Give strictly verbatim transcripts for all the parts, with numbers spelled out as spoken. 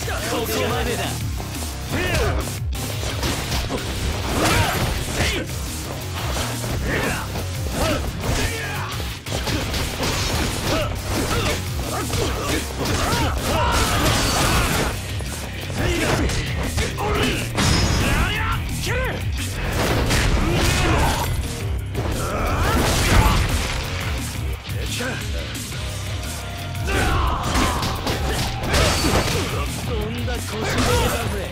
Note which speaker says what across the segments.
Speaker 1: ここまでだ。そんな腰抜けだぜ。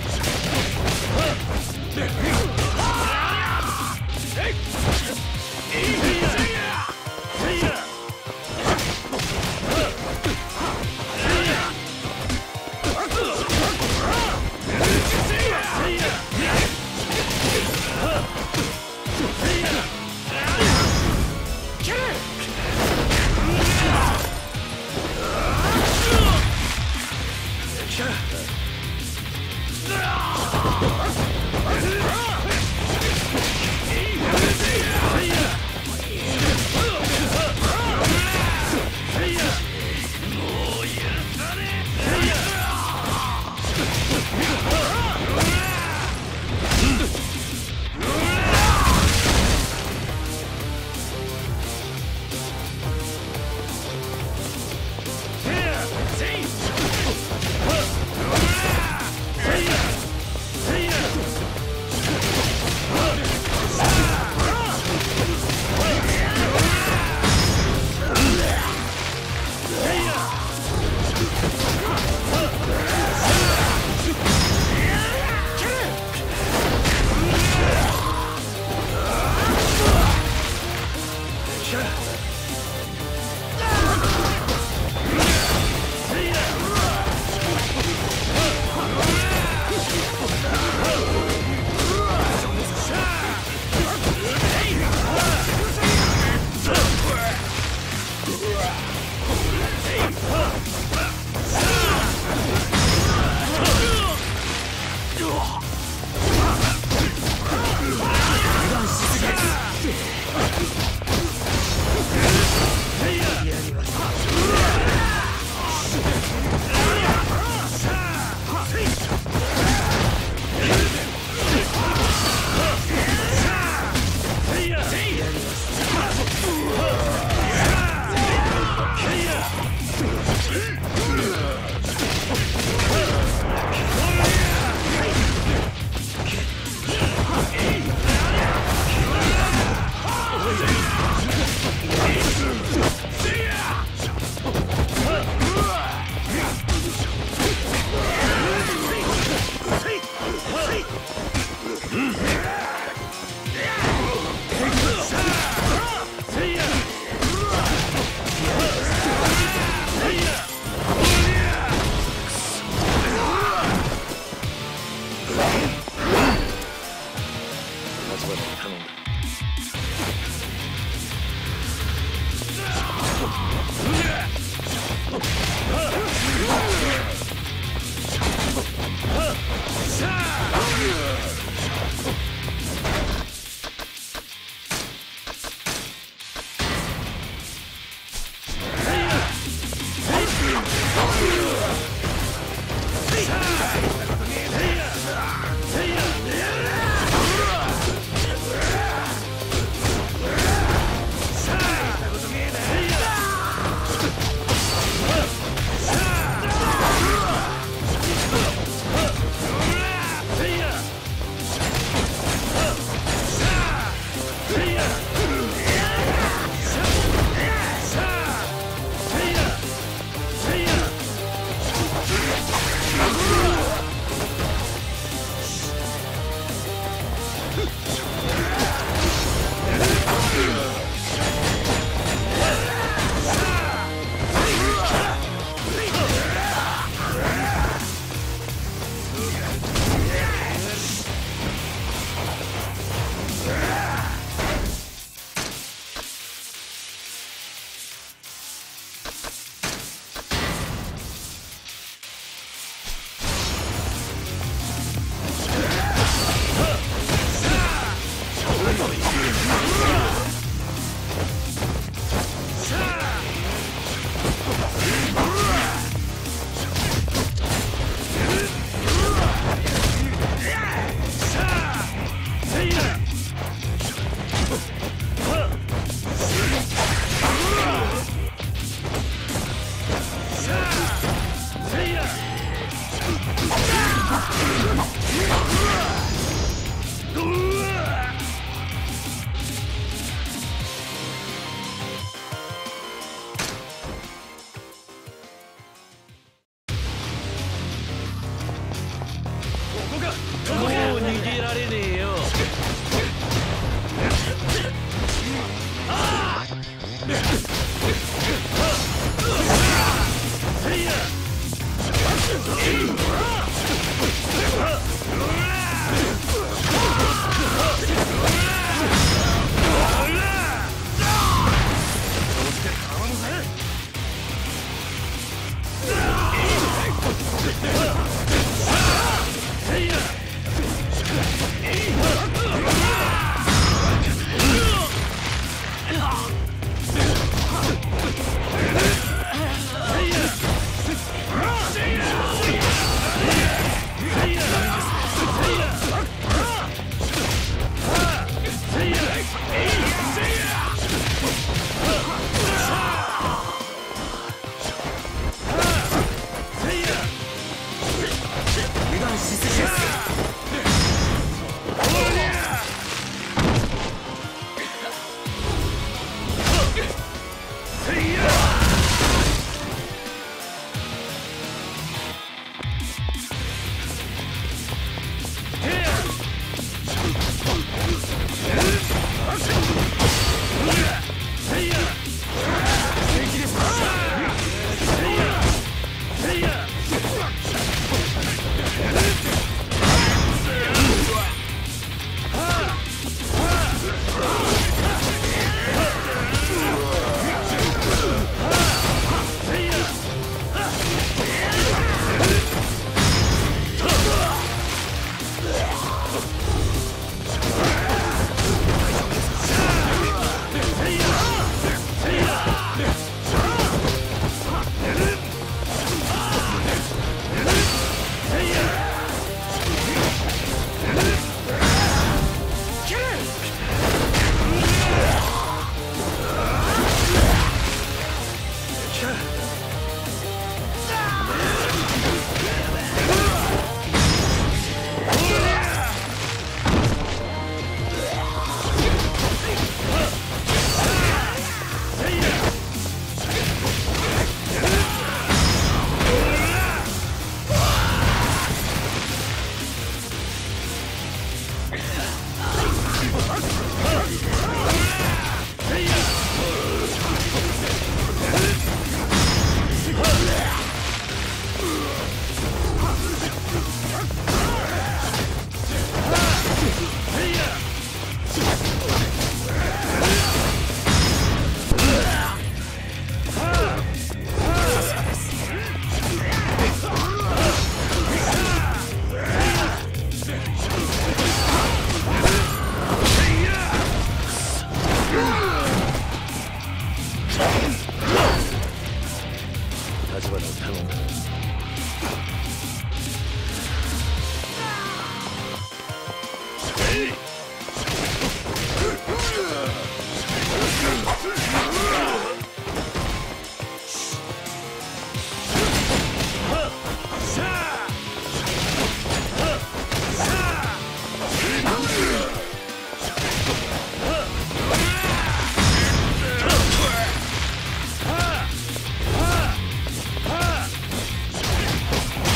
Speaker 2: こ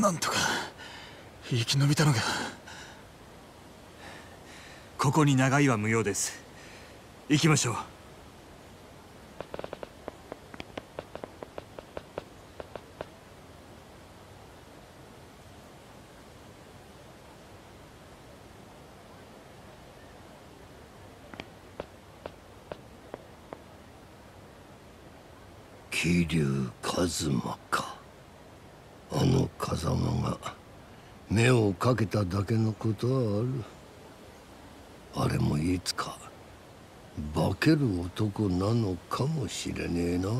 Speaker 2: なんとか生き延びたのが。
Speaker 1: ここに長居は無用です。行きましょう。
Speaker 3: 桐生一馬か。あの風間が目をかけただけのことはある。あれもいつか化ける男なのかもしれねえな。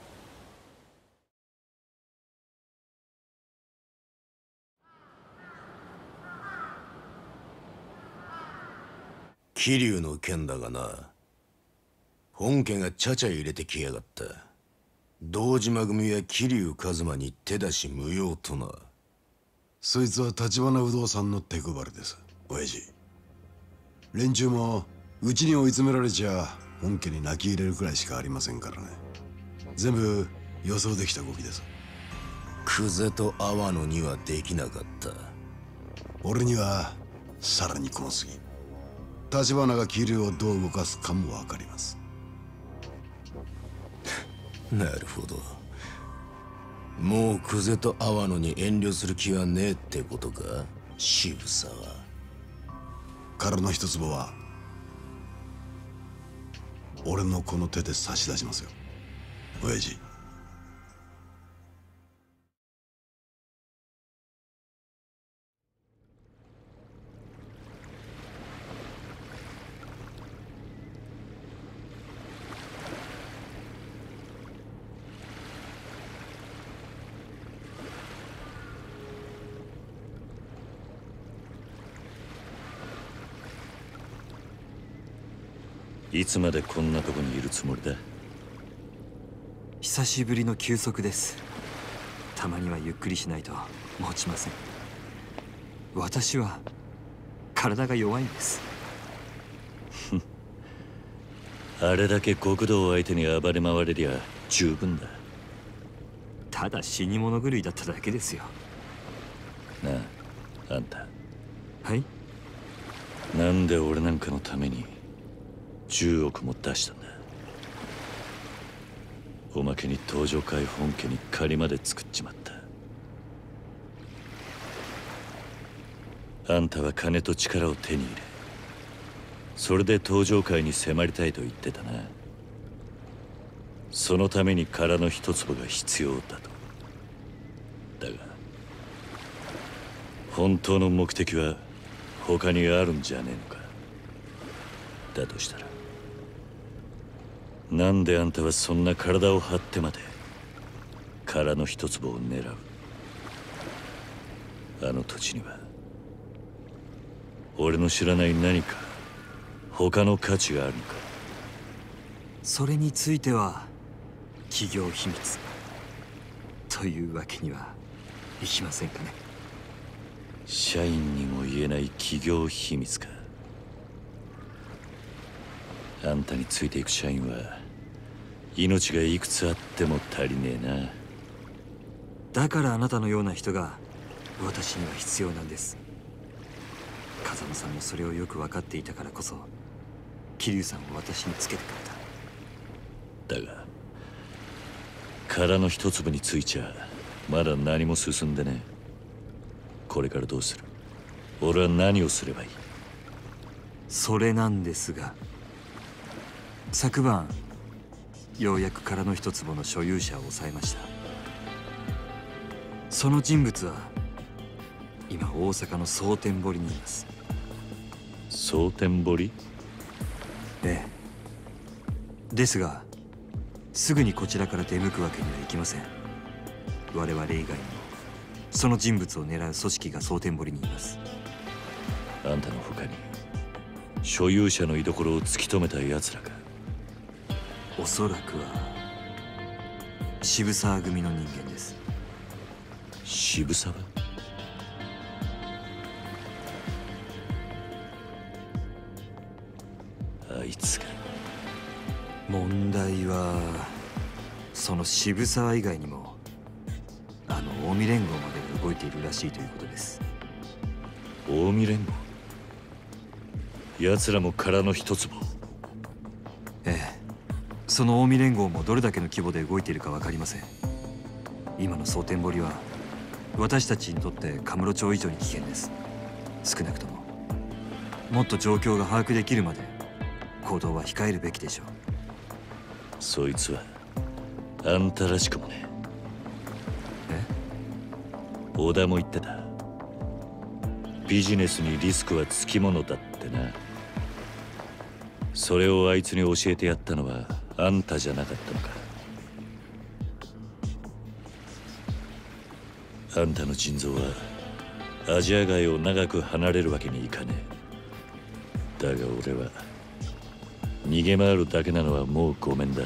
Speaker 4: 桐生の件だがな、本家がちゃちゃ入れてきやがった。堂島組や桐生一馬に手出し無用とな。
Speaker 5: そいつは橘不動産の手配りです、親父。連中もうちに追い詰められちゃ本家に泣き入れるくらいしかありませんからね。全部予想できた動きです。
Speaker 4: 久世と阿波野にはできなかった。
Speaker 5: 俺にはさらにこの次、橘が桐生をどう動かすかも分かります。
Speaker 4: なるほど。もう久世と阿波野に遠慮する気はねえってことか、渋沢。
Speaker 5: 殻の一坪は俺のこの手で差し出しますよ、親父。
Speaker 6: いつまでこんなとこにいるつもりだ。
Speaker 1: 久しぶりの休息です。たまにはゆっくりしないと持ちません。私は体が弱いんです。
Speaker 6: あれだけ極道を相手に暴れ回れりゃ十分だ。
Speaker 1: ただ死に物狂いだっただけですよ。
Speaker 6: なあ、あんた。
Speaker 1: はい。
Speaker 6: なんで俺なんかのためにじゅうおくも出したんだ。おまけに東上会本家に借りまで作っちまった。あんたは金と力を手に入れ、それで東上会に迫りたいと言ってたな。そのために殻の一坪が必要だと。だが本当の目的は他にあるんじゃねえのか。だとしたらなんであんたはそんな体を張ってまで殻の一坪を狙う。あの土地には俺の知らない何か他の価値があるのか。
Speaker 1: それについては企業秘密というわけにはいきませんかね。
Speaker 6: 社員にも言えない企業秘密か。あんたについていく社員は命がいくつあっても足りねえな。
Speaker 1: だからあなたのような人が私には必要なんです。風間さんもそれをよく分かっていたからこそ桐生さんを私につけてくれた。
Speaker 6: だが殻の一粒についちゃまだ何も進んでねえ。これからどうする？俺は何をすればいい？
Speaker 1: それなんですが、昨晩ようやく殻の一坪の所有者を抑えました。その人物は今大阪の蒼天堀にいます。
Speaker 6: 蒼天堀？
Speaker 1: ええ。ですがすぐにこちらから出向くわけにはいきません。我々以外にもその人物を狙う組織が蒼天堀にいます。
Speaker 6: あんたの他に所有者の居所を突き止めた奴らか？
Speaker 1: おそらくは渋沢組の人間です。
Speaker 6: 渋沢？あいつか。
Speaker 1: 問題はその渋沢以外にもあの近江連合まで動いているらしいということです。
Speaker 6: 近江連合、奴らも殻の一坪。
Speaker 1: ええ、その近江連合もどれだけの規模で動いているか分かりません。今の蒼天堀は私たちにとってカムロ町以上に危険です。少なくとももっと状況が把握できるまで行動は控えるべきでしょう。
Speaker 6: そいつはあんたらしくもね。
Speaker 1: え？
Speaker 6: 織田も言ってた。ビジネスにリスクはつきものだってな。それをあいつに教えてやったのはあんたじゃなかったのか。あんたの腎臓はアジア街を長く離れるわけにいかねえ。だが俺は逃げ回るだけなのはもうごめんだ。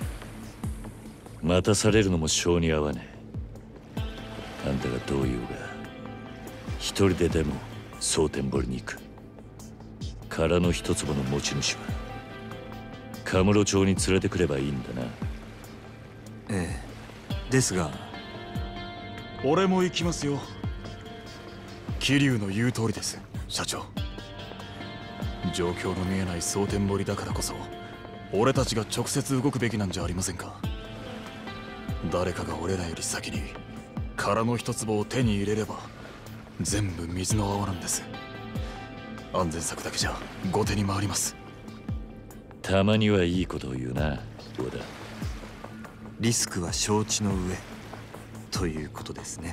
Speaker 6: 待たされるのも性に合わねえ。あんたがどう言おうが一人ででも蒼天堀に行く。殻の一坪の持ち主はカムロ町に連れてくればいいんだな。
Speaker 1: ええ、ですが
Speaker 2: 俺も行きますよ。桐生の言う通りです、社長。状況の見えない蒼天堀だからこそ俺たちが直接動くべきなんじゃありませんか。誰かが俺らより先に殻の一坪を手に入れれば全部水の泡なんです。安全策だけじゃ後手に回ります。
Speaker 6: たまにはいいことを言うな、織田。
Speaker 1: リスクは承知の上ということですね。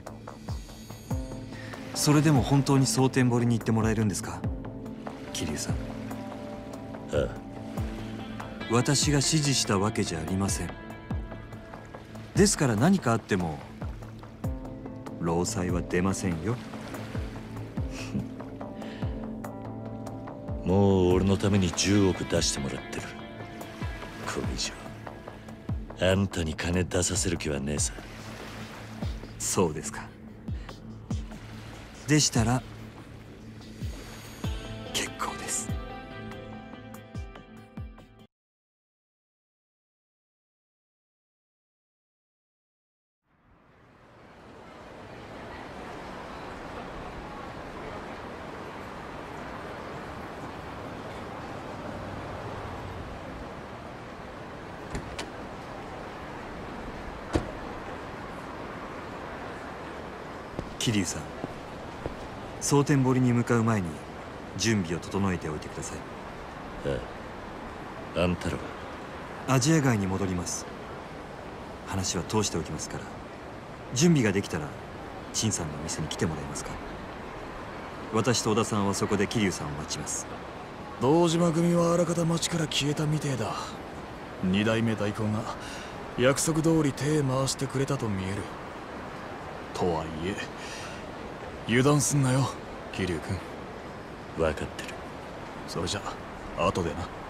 Speaker 1: それでも本当に蒼天堀に行ってもらえるんですか、桐生さん。
Speaker 6: ああ、
Speaker 1: 私が指示したわけじゃありません。ですから何かあっても労災は出ませんよ。
Speaker 6: もう俺のためにじゅうおく出してもらってる。これ以上あんたに金出させる気はねえさ。
Speaker 1: そうですか。でしたら結構です。桐生さん、蒼天堀に向かう前に準備を整えておいてください。
Speaker 6: ああ、あんたらは
Speaker 1: アジア街に戻ります。話は通しておきますから、準備ができたら陳さんの店に来てもらえますか。私と小田さんはそこで桐生さんを待ちます。
Speaker 2: 堂島組はあらかた町から消えたみてえだ。二代目代行が約束通り手回してくれたと見える。とはいえ油断すんなよ、桐生君。
Speaker 6: 分かってる。
Speaker 2: それじゃ後でな。